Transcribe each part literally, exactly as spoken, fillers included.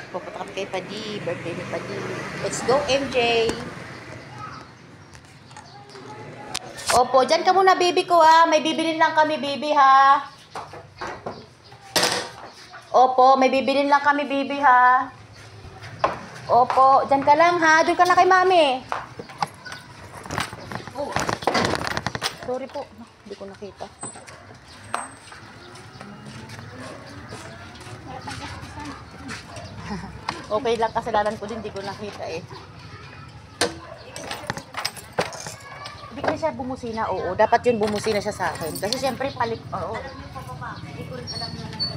Pupunta kami kay Padi. Birthday ni Padi. Let's go, M J! Opo, dyan ka muna, baby ko, ha. May bibilin lang kami, baby, ha. Opo, may bibilin lang kami, baby, ha. Opo, dyan ka lang, ha. Doon ka na kay mami. Oh. Sorry po. Hindi ko nakita. Okay lang, kasalanan ko din. Hindi ko nakita, eh. Hindi kasi siya bumusina, oo. Dapat yun bumusina siya sa akin. Kasi siyempre palit, oo. Hindi ko rin alam na lang.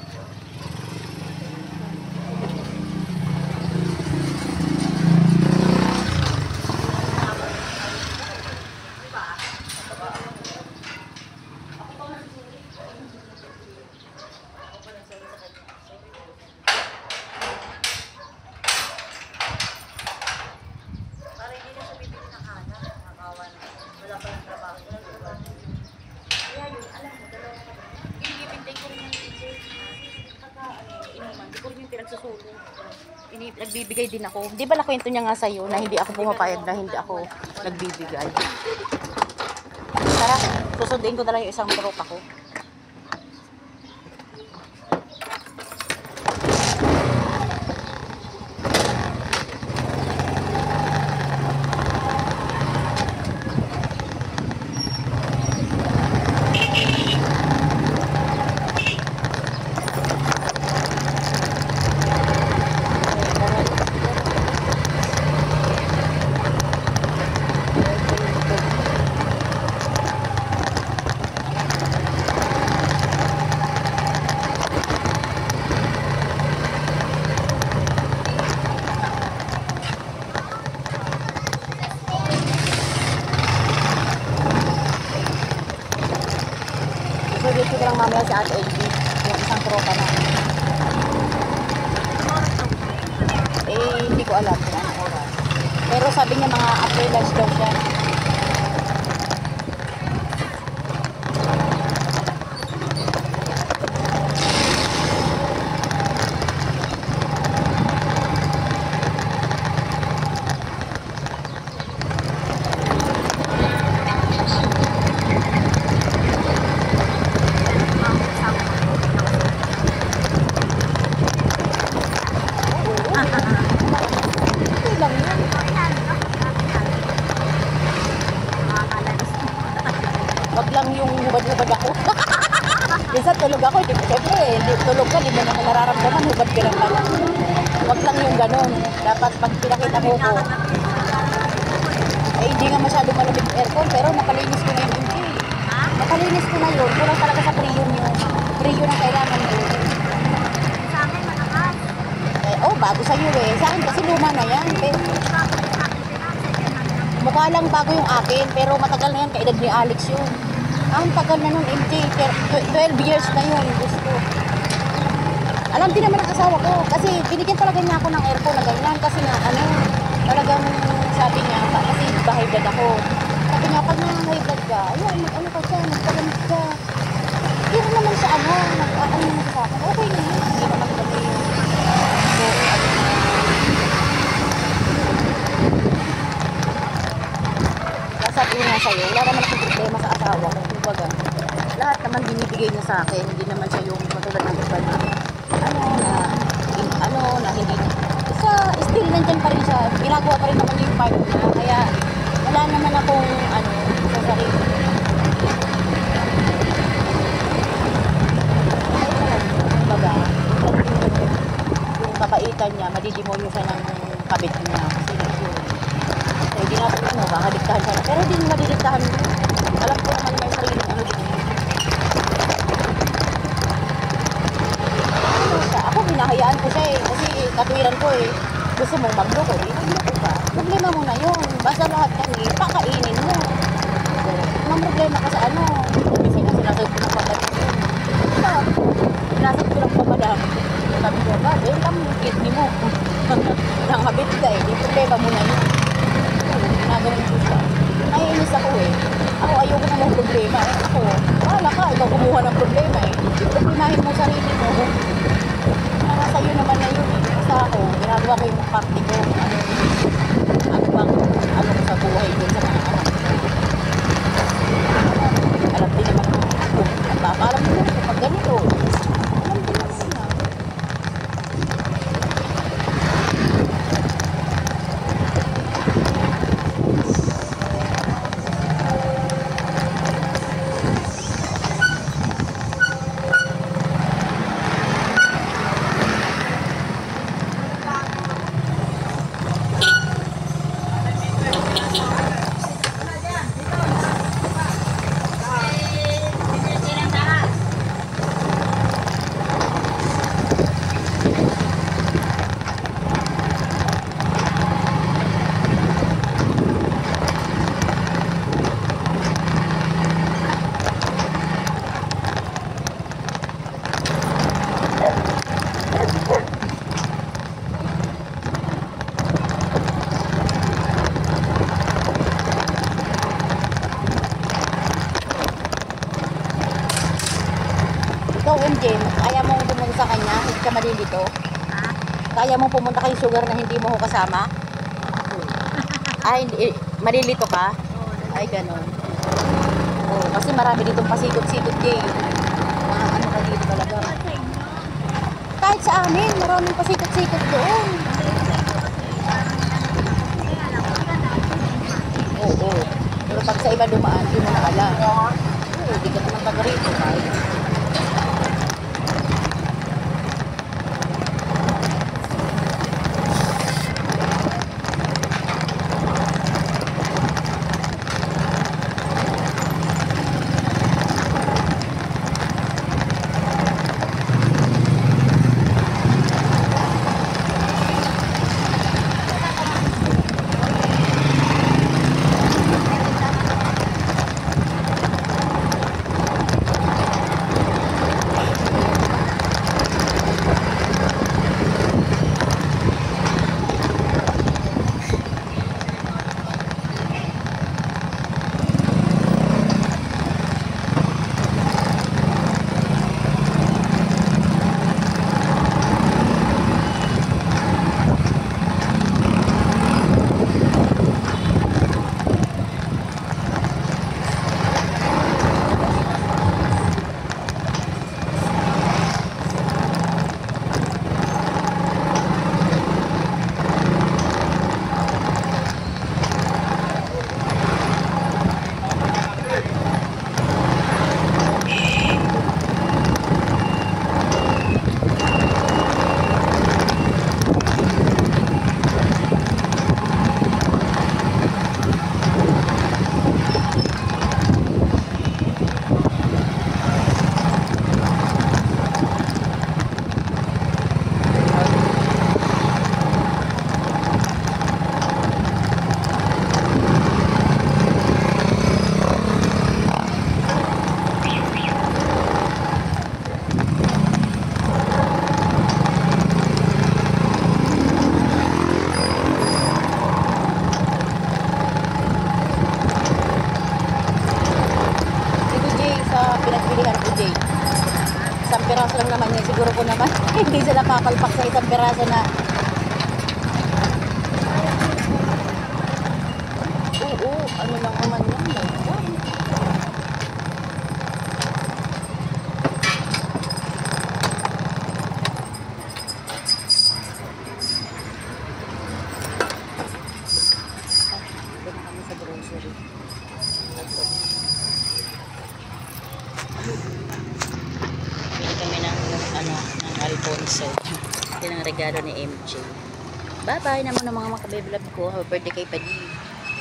Nagbibigay din ako. Di ba nakwento niya nga sa'yo na hindi ako pumapayag na hindi ako nagbibigay. Tara, susundin ko na lang yung isang tropa ko. Dito ko lang mamaya si Ate Elvie, yung isang tropa na. Eh, hindi ko alam kung anong oras. Pero sabi niya mga after lunch daw siya. Wag lang yung hubad-hubad ako. Minsan tulog ako, hindi ko siyempre, hindi tulog ka, hindi mo naman nararamdaman, hubad ka lang pala. Wag lang yung ganun. Dapat pag pinakita mo ko, eh hindi nga masyado malamig yung aircon, pero napalinis ko na yung hindi. Napalinis ko na yun. Kulang talaga sa priyon yun. Priyon ang kailangan yun. Sa akin, malakas. Eh, oh, bago sa'yo eh. Sa akin kasi luma na yan. Pero, mukha lang bago yung akin, pero matagal na yan, kaedad ni Alex yun. Ah, ang tagal na nun, M J, twelve years na yun, gusto. Alam din naman ang asawa ko, kasi binigyan talaga niya ako ng aircon na ganyan, kasi nga, ano, talagang sabi niya, kasi bahay blood ako. Sabi niya, pag nangahay blood ka, ayun, ano ka siya, nagpalamig ka. Hindi rin naman siya, ano, nag-ano naman sa akin, okay na yun, hindi naman kami, so, ano, sabi nga sa'yo, wala naman akong problema sa asawa ko. Kumbaga, lahat naman binibigay niya sa akin. Hindi naman siya yung matulad ng iba na, ano, na, in, ano, na hindi, isa, still nandyan pa rin siya. Ginagawa pa rin naman yung part niya. Kaya, wala naman akong, ano, sa sarili. Kumbaga, yung kabaitan niya, madidemonyo siya ng kabit niya. Kasi yun. Hindi natin ano, baka diktahan siya. Pero hindi nila didiktahan. Alam ko naman may sariling ano din. Ano siya? Ako binahayaan ko siya eh. Kasi katuwiran ko eh. Gusto mong magloko, di magloko ka. Problema mo na yun. Basta lahat kami, pakainin mo. So, may problema ka sa ano. Kasi na sinasag ko ng pagkalit ko. Diba? Sinasag ko ng pagkalit. Sabi ko, ba, eh, kami yung kidney mo. Nangabit ka eh. Di problema mo na yun. Ginagawa ko siya. Naiinis ako eh. Ako ayoko na ng problema. Eh, ako, wala ka. Ikaw kumuha ng problema eh. Problemahin mo sarili mo. Nasa iyo naman na yun eh. Basta ako, parte ko. Ano, ano bang, ano ko sa buhay din sa mga anak ko. Alam din naman ako. Napapaalam din naman kapag ganito. Alam din naman na. Ikaw, M J, kaya mo pumunta sa kanya, hindi ka malilito? Ha? Kaya mo pumunta kay Sugar na hindi mo ko kasama? Ay, hindi, eh, malilito ka? Ay, ganun. Oo, kasi marami ditong pasikot-sikot, Jay. Mga ano ka dito talaga. Sa inyo. Kahit sa amin, maraming pasikot-sikot doon. Kaya lang, maganda. Oo, pero pag sa iba dumaan, di mo na alam. Oo, di ka naman taga rito, kahit. pinagbili ko, Jay. Isang piraso lang naman yun. Siguro ko naman hindi sila papalpak sa isang piraso na. Oo, ano lang naman yun. Doon na kami sa grocery. Bili kami ng ano, ng Alfonso. Yan ang regalo ni M J. Bye bye naman ng mga makabiblog ko. Happy birthday kay Padi.